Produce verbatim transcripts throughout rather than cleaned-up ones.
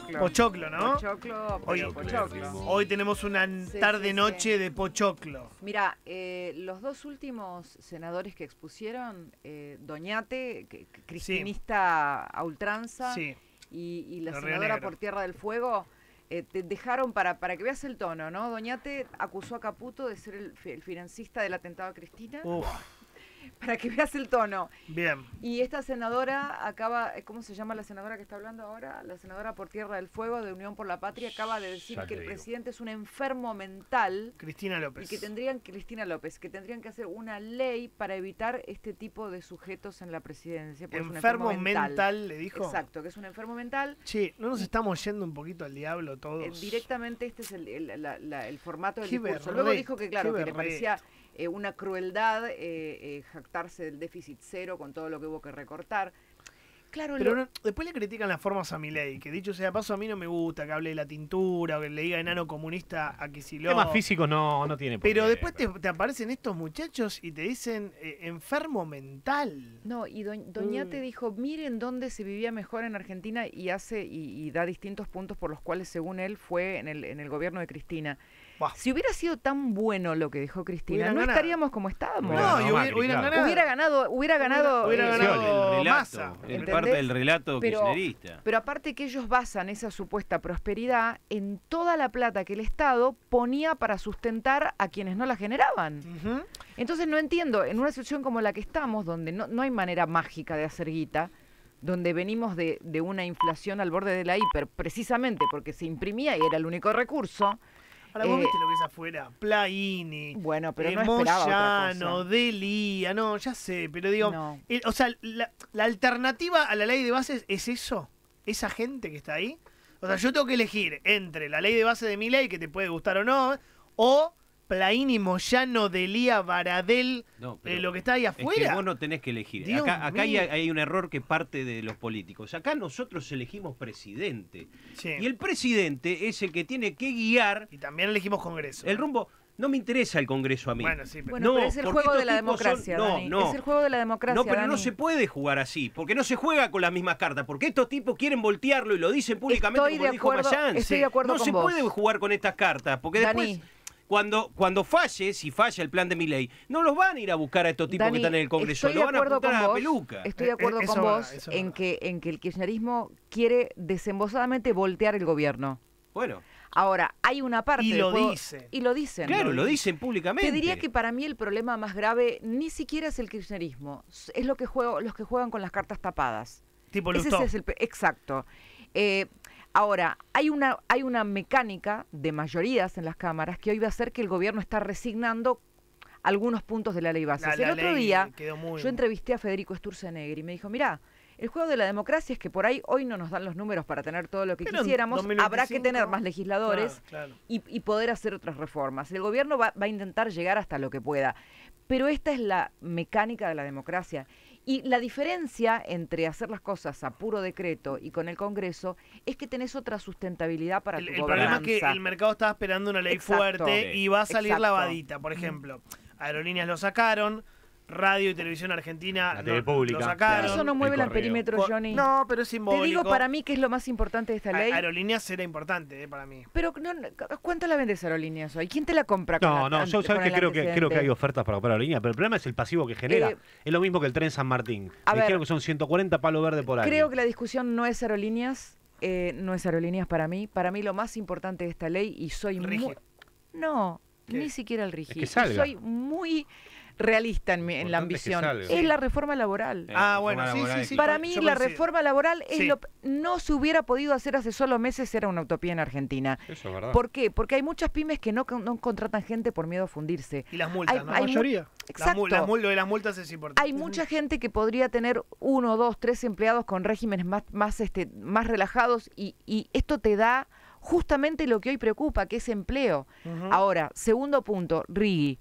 Pochoclo. Pochoclo, ¿no? Pochoclo, Hoy, pero pochoclo. hoy tenemos una Sí, tarde-noche sí, sí. de pochoclo. Mira, eh, los dos últimos senadores que expusieron, eh, Doñate, que- que cristinista a ultranza, Sí. y, y la Lo Río senadora Negro. por Tierra del Fuego, eh, te dejaron, para, para que veas el tono, ¿no? Doñate acusó a Caputo de ser el, fi- el financista del atentado a Cristina, Uf, para que veas el tono. bien. Y esta senadora acaba, ¿cómo se llama la senadora que está hablando ahora? La senadora por Tierra del Fuego de Unión por la Patria acaba de decir Ya que te el digo. presidente es un enfermo mental Cristina y López. que tendrían, Cristina López, que tendrían que hacer una ley para evitar este tipo de sujetos en la presidencia. porque es un Enfermo mental, le dijo. Exacto, que es un enfermo mental. Che, ¿no nos estamos yendo un poquito al diablo todos? Eh, directamente este es el, el- la- la- el formato del Qué discurso. berret, Luego dijo que, claro, qué que le berret. parecía eh, una crueldad eh, eh, jactarse del déficit cero con todo lo que hubo que recortar. Claro, Pero lo- no- después le critican las formas a Milei, que dicho sea de paso, a mí no me gusta que hable de la tintura o que le diga enano comunista a Kicillof. Temas físicos no, no tiene por Pero qué, después te, pero- te aparecen estos muchachos y te dicen eh, enfermo mental. No, y do- Doñate Mm. dijo, miren dónde se vivía mejor en Argentina y hace y, y da distintos puntos por los cuales, según él, fue en el, en el gobierno de Cristina. Buah. Si hubiera sido tan bueno lo que dijo Cristina, Hubieran no ganado. estaríamos como estábamos. Hubiera No, ganado y hubiera- Macri, hubieran claro. ganado. Hubiera ganado, hubiera ganado, Hubiera eh, ganado el relato, Massa. el ¿Entendés? parte del relato Pero- kirchnerista. Pero aparte que ellos basan esa supuesta prosperidad en toda la plata que el Estado ponía para sustentar a quienes no la generaban. Ujú. Entonces no entiendo, en una situación como la que estamos, donde no, no hay manera mágica de hacer guita, donde venimos de, de una inflación al borde de la hiper, precisamente porque se imprimía y era el único recurso. Ahora vos Eh, viste lo que es afuera. Plaini, Bueno, pero eh, no esperaba otra Moyano, cosa. Delía, no, ya sé, pero digo, No. el- o sea, la, la alternativa a la ley de bases es eso, esa gente que está ahí. O sea, yo tengo que elegir entre la ley de base de mi ley, que te puede gustar o no, o Plaini, Moyano, Delía, Baradel, No, eh, pero lo que está ahí es que afuera. vos no tenés que elegir. Dios acá acá hay, mío. hay un error que parte de los políticos. Acá nosotros elegimos presidente. Sí. Y el presidente es el que tiene que guiar Y también elegimos Congreso. el rumbo. No me interesa el Congreso a mí. Bueno, sí, pero... Bueno, No, pero es el porque juego de estos la tipos son- democracia, no, Dani. no. Es el juego de la democracia, No, pero no Dani. se puede jugar así, porque no se juega con las mismas cartas, porque estos tipos quieren voltearlo y lo dicen públicamente Estoy como de dijo acuerdo- Mayán. estoy Sí. de acuerdo No con se vos. puede jugar con estas cartas, porque Dani. después, cuando, cuando falle, si falla el plan de Milei, no los van a ir a buscar a estos tipos Dani, que están en el Congreso, estoy lo de van a acuerdo apuntar con a la vos, peluca. Estoy de Eh, acuerdo eh, con eso es vos verdad, eso es en verdad. que, en que el kirchnerismo quiere desembosadamente voltear el gobierno. Bueno, Ahora, hay una parte Y del lo juego- dice. Y lo dicen. claro, lo lo dicen públicamente. Te diría que para mí el problema más grave ni siquiera es el kirchnerismo, es lo que juego, los que juegan con las cartas tapadas. Tipo Ese Lustó. es el pe- exacto. Eh, ahora, hay una, hay una mecánica de mayorías en las cámaras que hoy va a hacer que el gobierno está resignando algunos puntos de la ley base. La- el la otro ley día quedó muy- yo entrevisté a Federico Sturzenegger y me dijo, mirá, el juego de la democracia es que por ahí hoy no nos dan los números para tener todo lo que Pero en quisiéramos, dos mil veinticinco, habrá que tener más legisladores Claro, claro. y, y poder hacer otras reformas. El gobierno va, va a intentar llegar hasta lo que pueda, pero esta es la mecánica de la democracia. Y la diferencia entre hacer las cosas a puro decreto y con el Congreso es que tenés otra sustentabilidad para El, tu el problema gobernanza. es que el mercado estaba esperando una ley Exacto. fuerte Sí. y va a salir Exacto. lavadita. Por ejemplo, Aerolíneas lo sacaron, Radio y Televisión Argentina La no- T V pública. lo Pero sacaron. eso no mueve el el correo. perímetro, Co- Johnny. No, pero es Te simbólico. digo para mí que es lo más importante de esta A- ley. Aerolíneas era importante eh, para mí. Pero no, no, ¿cuánto la vendes aerolíneas hoy? ¿Quién te la compra? con No, la- no, yo ante- sabes con que el creo que creo que antecedente? hay ofertas para comprar la línea, pero el problema es el pasivo que genera. Eh, es lo mismo que el tren San Martín. a Me ver, dijeron que son ciento cuarenta palos verdes por año. Creo que la discusión no es aerolíneas, eh, no es aerolíneas para mí. Para mí lo más importante de esta ley, y soy muy... Rigi. No, ¿Qué? ni siquiera el RIGI. que Y salga. soy muy realista en, mi- en la Importante es que ambición. salga. Es la reforma laboral. Eh, Ah, reforma bueno, sí, laboral sí, sí. Para yo mí coincido. la reforma laboral es Sí. lo, no se hubiera podido hacer hace solo meses, era una utopía en Argentina. Eso es verdad. ¿Por qué? Porque hay muchas pymes que no, con- no contratan gente por miedo a fundirse. Y las multas, Hay- ¿no? hay La mu- mayoría. Las mul- Exacto. las mul- lo de las multas es importante. Hay mucha gente que podría tener uno, dos, tres empleados con regímenes más, más, este, más relajados y, y esto te da justamente lo que hoy preocupa, que es empleo. Ujú. Ahora, segundo punto, Rigui.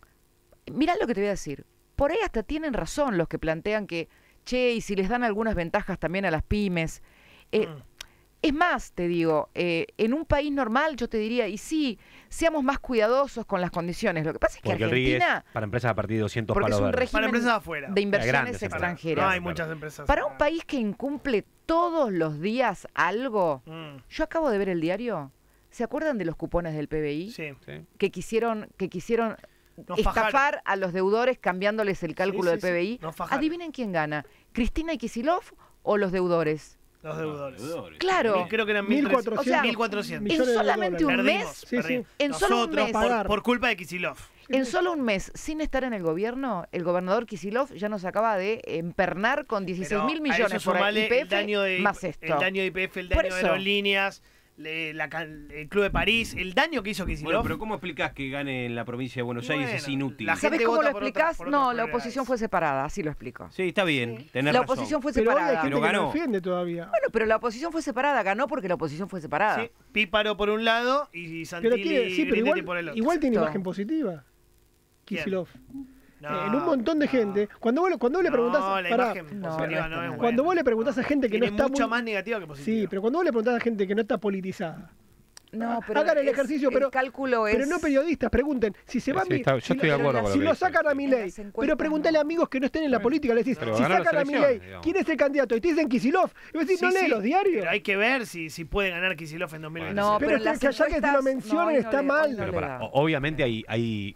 Mirá lo que te voy a decir. Por ahí hasta tienen razón los que plantean que, che, y si les dan algunas ventajas también a las pymes. Eh, Mm. Es más, te digo, eh, en un país normal yo te diría, y sí, seamos más cuidadosos con las condiciones. Lo que pasa es que Porque el R I es Argentina, para empresas a partir de doscientos porque es palos un verdes. régimen Para empresas afuera. de inversiones grandes empresas. extranjeras. No hay muchas empresas. Para un país que incumple todos los días algo, Mm, yo acabo de ver el diario. ¿Se acuerdan de los cupones del P B I? sí. Sí. Que quisieron, que quisieron Nos estafar fajaron. a los deudores cambiándoles el cálculo Sí, del sí, P B I. sí. Nos fajaron. Adivinen quién gana, Cristina y Kicillof o los deudores. Los deudores. Claro. Creo que eran mil mil cuatrocientos. O sea, mil cuatrocientos. millones En de solamente un dólares. mes, Perdimos, Sí, sí. perdimos. En solo un Nosotros, mes. por, Pagar. por culpa de Kicillof. en solo un mes, sin estar en el gobierno, el gobernador Kicillof ya nos acaba de empernar con dieciséis mil Pero a millones eso por sumale I P el daño F de, más esto. el daño de I P F, el Por daño de eso. aerolíneas, le- la can- el Club de París, el daño que hizo Kicillof. Bueno, pero ¿cómo explicás que gane en la provincia de Buenos Aires? Bueno, Es inútil. la ¿Sabes gente cómo lo vota por otras- explicás? por otras No, la prioridades. oposición fue separada, así lo explico. Sí, está bien, tenés La razón. oposición fue Pero hoy hay separada. gente Pero que lo ganó. defiende todavía. Bueno, pero la oposición fue separada, ganó porque la oposición fue separada. Sí, Píparo por un lado y Santilli Pero tiene, sí, pero Grindetti igual, por el otro. igual tiene Exacto. imagen positiva. ¿Quién? Kicillof. No, Eh, en un montón de no. gente. Cuando vos, le- cuando vos le preguntás. No, la pará, imagen No, positiva no es no tan es buena. cuando buena. vos le preguntás a gente que Tiene no está. mucha muy- más negativa que positiva. Sí, pero cuando vos le preguntás a gente que no está politizada. No, pero Hagan el es- ejercicio, el pero, cálculo es... pero no periodistas, pregunten. Si se va Sí, mi- está- yo si estoy lo- de acuerdo con si lo que lo dice, sacan a sí. mi En ley, las encuestas pero preguntale a no. amigos que no estén en la política, le decís, Pero si ganó las sacan a mi ley, elecciones, digamos. ¿quién es el candidato? Y te dicen Kicillof. Y vos decís, Sí, no lee sí, los diarios. Pero hay que ver si, si puede ganar Kicillof en dos mil veintiséis. No, Pero pero, es en las que allá que te lo encuestas- mencionen hoy está le- mal. hoy no Pero le pará, da. o- obviamente hay, hay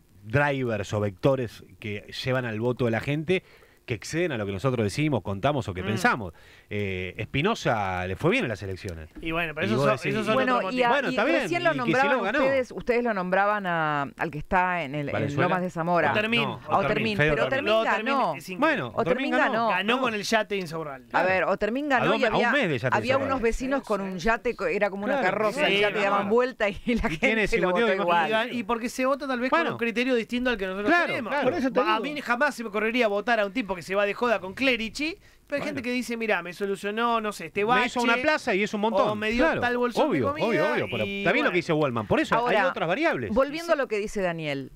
drivers o vectores que llevan al voto de la gente que exceden a lo que nosotros decimos, contamos o que Mm. pensamos. Eh, Espinosa le fue bien en las elecciones. Y bueno, pero Y esos vos son, decís- esos son Bueno, otros y, a- motivos. Bueno, y está bien, recién y lo Kicillof nombraban ganó. ustedes, ustedes lo nombraban a, al que está en, el, en ¿Valenzuela? Lomas de Zamora. Otermín. No, A Otermín, Fede pero Otermín. Otermín Lo termina- ganó. es increíble. Bueno, Otermín Otermín ganó. ganó con el yate insaurrable. A ver, Otermín ganó A dos y me- a un había, mes de yate había insaurrable. unos vecinos con un yate, co- era como una Claro, carroza, sí, el yate no, daban no. vuelta y la Y gente tiene lo cincuenta y votó dos igual. Y gan- Y porque se vota tal vez Bueno. con un criterio distinto al que nosotros Claro, tenemos. claro. Por eso te A digo. mí jamás se me ocurriría votar a un tipo que se va de joda con Clerici, pero hay Bueno. gente que dice, mira, me solucionó, no sé, este Me bache. hizo una plaza y es un montón. o me dio Claro, tal bolsón de obvio, comida obvio, obvio. Pero y está bien lo bueno. que dice Wellman. Por eso Ahora, hay otras variables. Volviendo a lo que dice Daniel,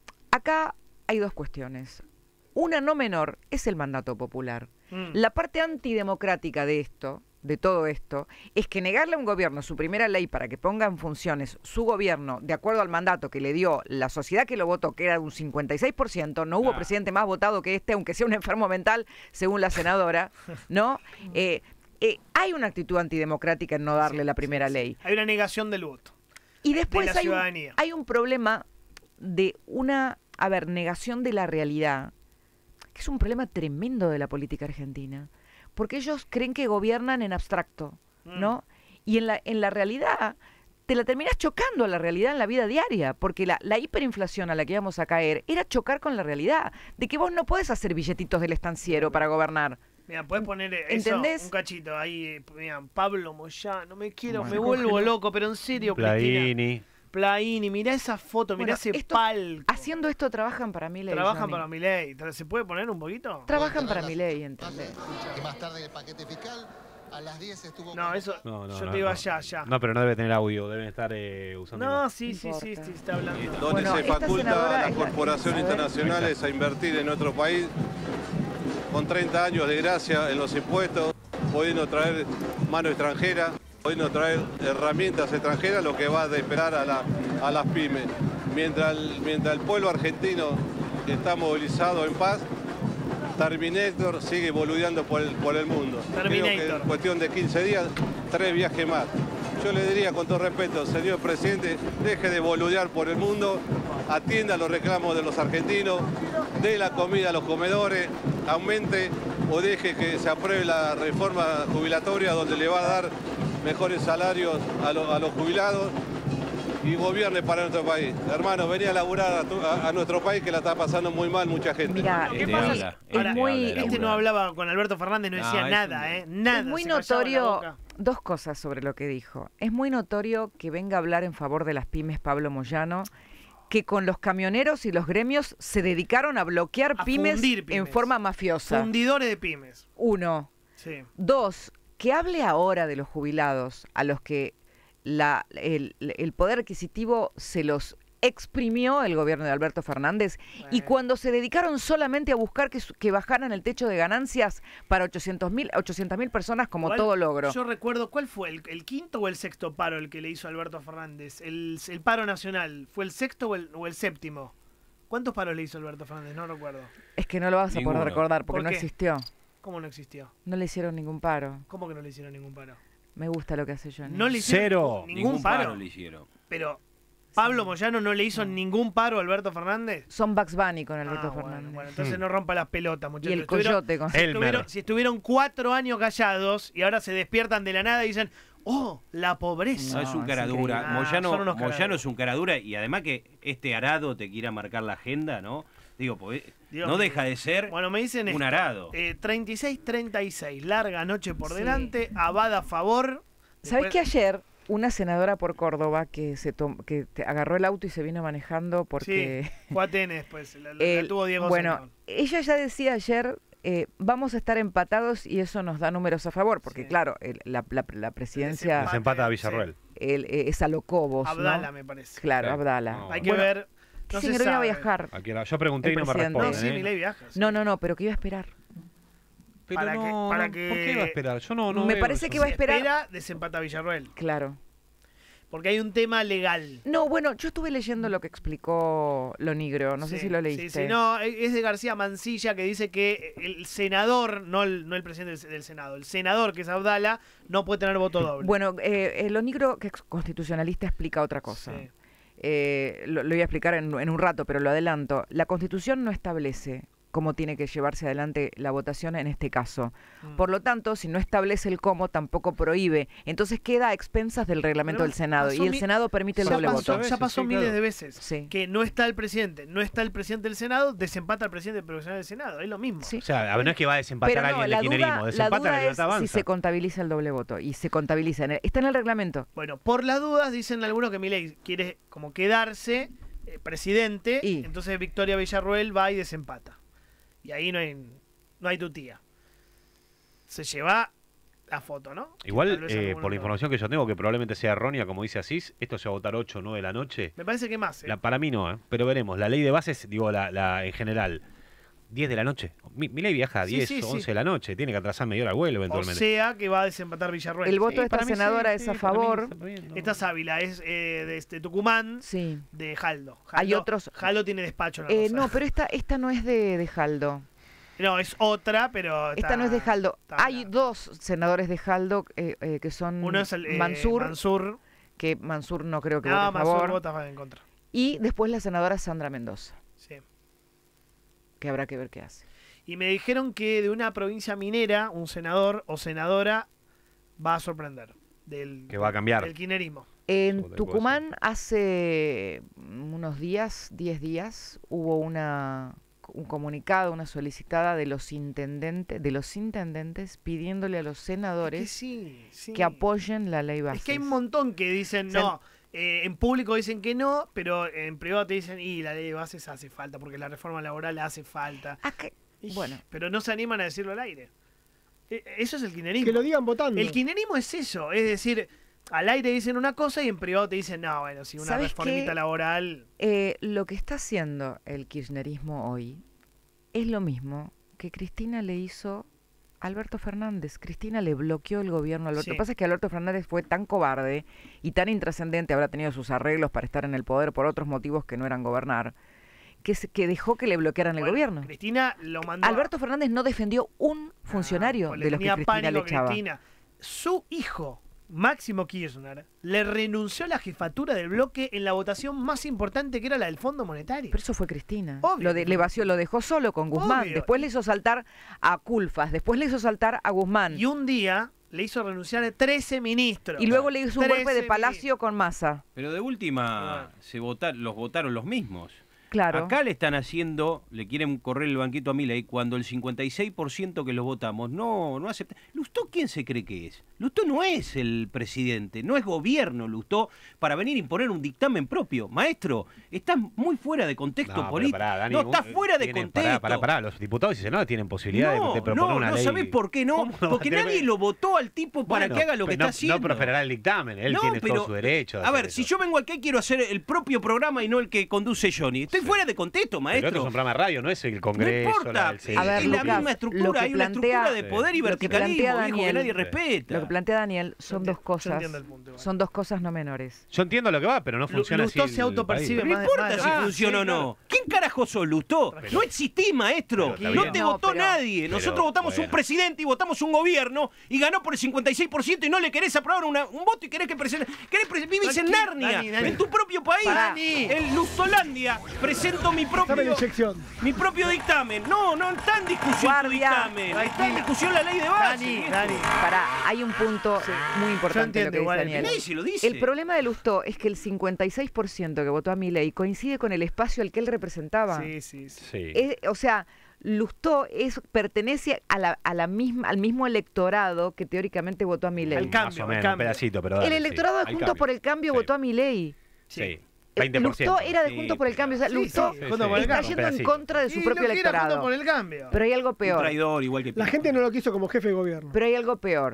acá hay dos cuestiones. Una no menor es el mandato popular. Mm. La parte antidemocrática de esto, de todo esto, es que negarle a un gobierno su primera ley para que ponga en funciones su gobierno de acuerdo al mandato que le dio la sociedad que lo votó, que era un cincuenta y seis por ciento, no hubo Claro. presidente más votado que este, aunque sea un enfermo mental, según la senadora, ¿no? Eh, eh, hay una actitud antidemocrática en no darle Sí, la primera sí, sí. ley. Hay una negación del voto. Y después de la hay, un, ciudadanía. hay un problema de una, a ver, negación de la realidad, que es un problema tremendo de la política argentina, porque ellos creen que gobiernan en abstracto, ¿no? Y en la, en la realidad te la terminas chocando a la realidad en la vida diaria, porque la, la hiperinflación a la que íbamos a caer era chocar con la realidad, de que vos no podés hacer billetitos del estanciero para gobernar. Mira, puedes poner eso, ¿Entendés? un cachito ahí, eh, mira, Pablo Moyano, me quiero, Bueno. me vuelvo loco, pero en serio, Cristina. Plaini. Plaini, mirá esa foto, mirá Bueno, ese esto- palco. Haciendo esto trabajan para mi ley. Trabajan Johnny. para mi ley. ¿Se puede poner un poquito? Trabajan para mi ley, ¿entendés? Y más tarde el paquete fiscal, a las diez estuvo... No, eso, No, no, yo no, te digo no. allá, allá. No, pero no debe tener audio, deben estar eh, usando. No, imagen. sí, No sí, sí, importa. sí, está hablando. donde Bueno, se esta faculta senadora a es las la- corporaciones a ver. internacionales a invertir en nuestro país con treinta años de gracia en los impuestos, pudiendo traer mano extranjera, pudiendo traer herramientas extranjeras, lo que va a esperar a, la- a las pymes. Mientras el, mientras el pueblo argentino está movilizado en paz, Terminator sigue boludeando por el, por el mundo. Creo que Terminator. en cuestión de quince días, tres viajes más. Yo le diría con todo respeto, señor presidente, deje de boludear por el mundo, atienda los reclamos de los argentinos, dé la comida a los comedores, aumente o deje que se apruebe la reforma jubilatoria donde le va a dar mejores salarios a, lo- a los jubilados y gobierne para nuestro país. Hermano, venía a laburar a, tu- a- a nuestro país que la está pasando muy mal mucha gente. Mira, ¿Qué Este pasa? habla, es Ahora, muy- habla de Este no laburar. hablaba con Alberto Fernández, no No, decía es nada, un- ¿eh? Nada. Es muy se callaba la notorio, boca. dos cosas sobre lo que dijo. Es muy notorio que venga a hablar en favor de las pymes Pablo Moyano, que con los camioneros y los gremios se dedicaron a bloquear A pymes, fundir pymes. en forma mafiosa. Fundidores de pymes. Uno. Sí. Dos, que hable ahora de los jubilados, a los que la, el, el poder adquisitivo se los exprimió el gobierno de Alberto Fernández y Bueno. cuando se dedicaron solamente a buscar que, su- que bajaran el techo de ganancias para ochocientas mil personas como Igual, todo logro. Yo recuerdo, ¿cuál fue? El, el quinto o el sexto paro el que le hizo Alberto Fernández? El, el paro nacional. ¿Fue el sexto o el, o el séptimo? ¿Cuántos paros le hizo Alberto Fernández? No recuerdo. Es que no lo vas a Ninguno. poder recordar porque ¿Por no qué? existió. ¿Cómo no existió? No le hicieron ningún paro. ¿Cómo que no le hicieron ningún paro? Me gusta lo que hace Johnny. No le hicieron Cero. ningún, Ningún paro. paro le hicieron. Pero Pablo Moyano no le hizo ningún paro a Alberto Fernández. Son Bugs Bunny con Alberto Ah, bueno, Fernández. bueno, entonces Mm. no rompa las pelotas, Y muchachos. el Estuvieron- coyote con... si, Elmer. estuvieron, si estuvieron cuatro años callados y ahora se despiertan de la nada y dicen, oh, la pobreza. No, es un es cara increíble. dura. Ah, Moyano, son unos cara Moyano duras. es un cara dura y además que este arado te quiera marcar la agenda, ¿no? Digo, pues, Dios no mío. deja de ser Bueno, me dicen un esto, arado. eh, treinta y seis treinta y seis, larga noche por Sí. delante, Abad a favor. ¿Sabés Después- que ayer una senadora por Córdoba que se tom- que te agarró el auto y se vino manejando porque... Sí, fue a Atenas después, la, la el- tuvo Diego bueno, Senón. ella ya decía ayer, eh, vamos a estar empatados y eso nos da números a favor, porque Sí. claro, el- la, la- la presidencia Se empata a Villarroel. el- eh, es a lo Cobos, ¿no? Abdala, me parece. Claro, Sí. Abdala. No. Hay que Bueno, ver. ¿qué No se señor iba a sabe. viajar? Aquí era- Yo pregunté El y no me presidente. No, responden. sí, ¿eh? Milei viaja. sí. No, no, no, pero que iba a esperar. Pero Para no, que- para no, que- ¿por qué va a esperar? Yo no, no Me veo parece eso. que va a Si esperar- espera, desempata a Villarroel. Claro. Porque hay un tema legal. No, bueno, yo estuve leyendo lo que explicó Lo Nigro, no sé Sí, si lo sí, leíste. sí, no, es de García Mancilla que dice que el senador, no el, no el presidente del, del Senado, el senador que es Abdala, no puede tener voto doble. Bueno, eh, eh, Lo Nigro, que es constitucionalista, explica otra cosa. Sí. Eh, lo, lo voy a explicar en, en un rato, pero lo adelanto. La Constitución no establece cómo tiene que llevarse adelante la votación en este caso. Mm. Por lo tanto, si no establece el cómo, tampoco prohíbe. Entonces queda a expensas del reglamento Pero del Senado. pasó Y el mi- Senado permite el ya doble pasó, voto. ya pasó Sí, miles claro. de veces Sí. que no está el presidente, no está el presidente del Senado, desempata al presidente provincial del Senado, es lo mismo. Sí. O sea, a ver, no es que va a desempatar Pero a no, alguien la del duda, kirchnerismo. la Desempata duda la es libertad si avanza. se contabiliza el doble voto. Y se contabiliza. En el- está en el reglamento. Bueno, por las dudas dicen algunos que Milei quiere como quedarse eh, presidente, Y- entonces Victoria Villarroel va y desempata. Y ahí no hay, no hay tutía. Se lleva la foto, ¿no? Tal Igual, vez eh, alguno por la no. información que yo tengo, que probablemente sea errónea, como dice Asís, esto se va a votar ocho o nueve de la noche. Me parece que más. ¿eh? La, para mí no, ¿eh? Pero veremos. La ley de bases, digo, la, la en general, diez de la noche. Mi, mi ley viaja a Sí, diez sí, o sí. once de la noche. Tiene que atrasar media hora al vuelo O eventualmente. sea que va a desempatar Villarroel. El voto Sí, de esta para mí sí, senadora sí, es a para mí favor. está bien, no. Esta es Ávila, es eh, de este, Tucumán, Sí. de Jaldo. Hay Jaldo- otros- Jaldo tiene despacho en la Eh, cosa. no, pero esta, esta no es de, de Jaldo. No, es otra, pero. Esta está- no es de Jaldo. está Hay blanca. dos senadores de Jaldo eh, eh, que son Uno es el eh, Mansur, Mansur. que Mansur no creo que No, vote a Mansur favor. vota en contra. Y después la senadora Sandra Mendoza, Sí. que habrá que ver qué hace. Y me dijeron que de una provincia minera, un senador o senadora va a sorprender. Del, Que va a cambiar. Del kirchnerismo. En Joder, Tucumán hace unos días, diez días, hubo una un comunicado, una solicitada de los intendentes, de los intendentes pidiéndole a los Es que senadores sí, sí. que apoyen la ley Bases. Es que hay un montón que dicen O sea, no. Eh, en público dicen que no, pero en privado te dicen, y la ley de bases hace falta, porque la reforma laboral hace falta. Acá- Y- bueno, Pero no se animan a decirlo al aire. Eh, Eso es el kirchnerismo. Que lo digan votando. El kirchnerismo es eso, es decir, al aire dicen una cosa y en privado te dicen, no, bueno, si una ¿Sabes reformita qué? laboral... eh, lo que está haciendo el kirchnerismo hoy es lo mismo que Cristina le hizo a Alberto Fernández. Cristina le bloqueó el gobierno a Alberto. Sí. Lo que pasa es que Alberto Fernández fue tan cobarde y tan intrascendente, habrá tenido sus arreglos para estar en el poder por otros motivos que no eran gobernar, que, se- que dejó que le bloquearan el Bueno, gobierno. Cristina lo mandó... a- Alberto Fernández no defendió un Ah, funcionario pues le de los que tenía Cristina pánico le a echaba. Cristina. Su hijo, Máximo Kirchner, le renunció a la jefatura del bloque en la votación más importante que era la del Fondo Monetario. Pero eso fue Cristina. Obvio Lo, de- que le fue vació, lo dejó solo con Guzmán. Obvio. Después le hizo saltar a Culfas. Después le hizo saltar a Guzmán. Y un día le hizo renunciar a trece ministros. Y luego le hizo un golpe de trece palacio con Massa. Pero de última Bueno. se vota, los votaron los mismos. Claro. Acá le están haciendo, le quieren correr el banquito a Milei cuando el cincuenta y seis por ciento que lo votamos no, no acepta. ¿Lustó quién se cree que es? Lustó no es el presidente, no es gobierno Lustó para venir a imponer un dictamen propio. Maestro, estás muy fuera de contexto No, pero político. pará, Dani, No, un- estás fuera de tienen- contexto. Pará, pará, pará. Los diputados y senadores tienen posibilidad No, de, de proponer no, una no ley. sabés por qué no. ¿Cómo no va Porque a tener- nadie lo votó al tipo para Bueno, que haga lo que pero no, está haciendo. No prosperará el dictamen, él No, tiene pero- todo su derecho. de A hacer ver, si eso. yo vengo aquí quiero hacer el propio programa y no el que conduce Johnny. Estoy Sí. fuera de contexto, Pero maestro. esto es un programa de radio, no es el No Congreso. importa, la- el es, A ver, Senado. la Lucas, misma lo estructura, que hay una plantea- estructura de poder y lo que verticalismo, plantea hijo, que Daniel- nadie Sí. respeta. Lo que plantea Daniel son Yo dos enti- yo cosas. entiendo el punto, igual. Son dos cosas no menores. Yo entiendo lo que va, pero no Lu- funciona Lustó así. se el autopercibe país. No más- importa más- si ah, funciona sí, o no. claro. ¿Quién carajo sos, Lustó? Pero- no existís, maestro. Pero está No bien. te No, votó pero- nadie. pero, Nosotros votamos bueno. un presidente y votamos un gobierno y ganó por el cincuenta y seis por ciento y no le querés aprobar una- un voto y querés que presente. Querés presen- vivís en Tranquilo, Narnia, Dani, Dani. en tu propio país. Pará. En Lustolandia. Presento mi Dame la propio. inyección. Mi propio dictamen. No, no está en discusión Guardia. tu dictamen. Está en Tranquila. discusión la ley de base. Dani, viejo. Dani. Para, hay un punto muy importante entiendo lo que dice igual el Daniel. Milei se lo dice. El problema de Lustó es que el cincuenta y seis por ciento que votó a Milei coincide con el espacio al que él representaba. Sí, sí, sí. Sí. Es- o sea, Lustó es, pertenece a la, a la misma, al mismo electorado que teóricamente votó a Milei. Al Más cambio, o al menos, cambio. un pedacito, pero El dale, electorado sí. de Al Juntos cambio. por el Cambio Sí. votó a Milei. Sí. Eh, veinte por ciento. Lustó era de Sí, Juntos por el Cambio. O sea, sí, Lustó sí, Juntos por el está Cambio. yendo en Pedacito. contra de su Y propio no quiera junto electorado. por el cambio. Pero hay algo Un peor. traidor igual que La gente no lo quiso como jefe de gobierno. Pero hay algo peor.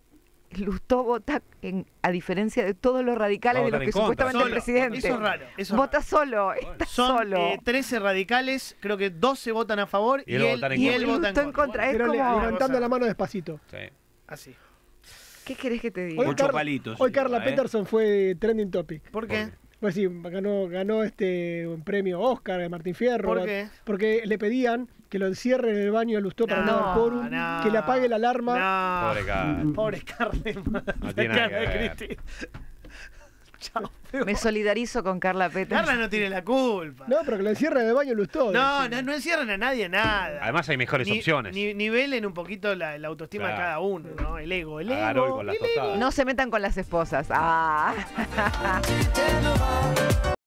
Lustó vota, en, a diferencia de todos los radicales Va a de los votar que en contra. supuestamente Solo. el presidente. Eso es raro. Eso es Vota raro. solo, está Son solo. eh, trece radicales, creo que doce votan a favor Y y, él va a él, votar en y contra. él Y vota Lustó en en contra. contra. Es Pero le- como, levantando cosa- la mano despacito. Sí. Así. ¿qué querés que te diga? Hoy, Ocho Car- palitos, hoy sí, Carla ¿eh? Peterson fue trending topic. ¿Por qué? Pues sí, ganó, ganó este un premio Oscar de Martín Fierro. ¿Por qué? Porque le pedían que lo encierren en el baño de Lustó para no, No, dar quórum, no. que le apague la alarma. No. Pobre Carla. Pobre Carla. No tiene nada que Carla ver. Cristina. Chao. Me solidarizo con Carla Peterson. Carla no tiene la culpa. No, pero que lo encierren en el baño de Lustó. No, decía. no, no encierran a nadie nada. Además hay mejores Ni- opciones. Ni, nivelen un poquito la, la autoestima Claro. de cada uno, ¿no? El ego, el Agarró y ego. con las el ego. tostadas. No se metan con las esposas. Ah.